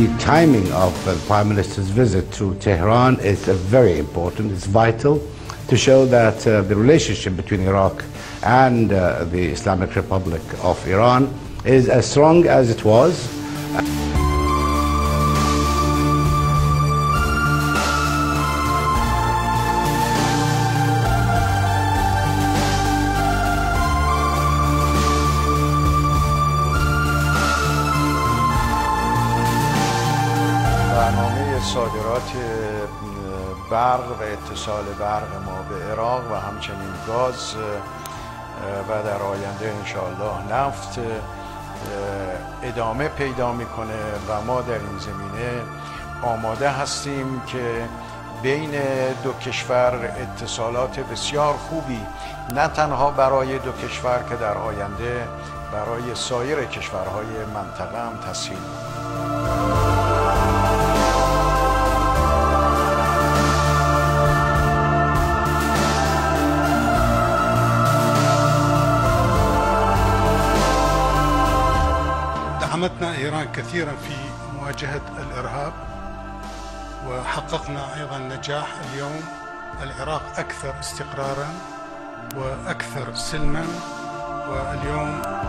timing of the Prime Minister's visit to Tehran is very important. It's vital to show that the relationship between Iraq and the Islamic Republic of Iran is as strong as it was. صادرات برق و اتصال برق ما به عراق و همچنین گاز و در آینده انشاءالله نفت ادامه پیدا میکنه و ما در این زمینه آماده هستیم که بین دو کشور اتصالات بسیار خوبی نه تنها برای دو کشور که در آینده برای سایر کشورهای منطقه هم تسهیل دعمتنا إيران كثيرا في مواجهة الإرهاب وحققنا أيضا نجاح اليوم. العراق أكثر استقرارا وأكثر سلما، واليوم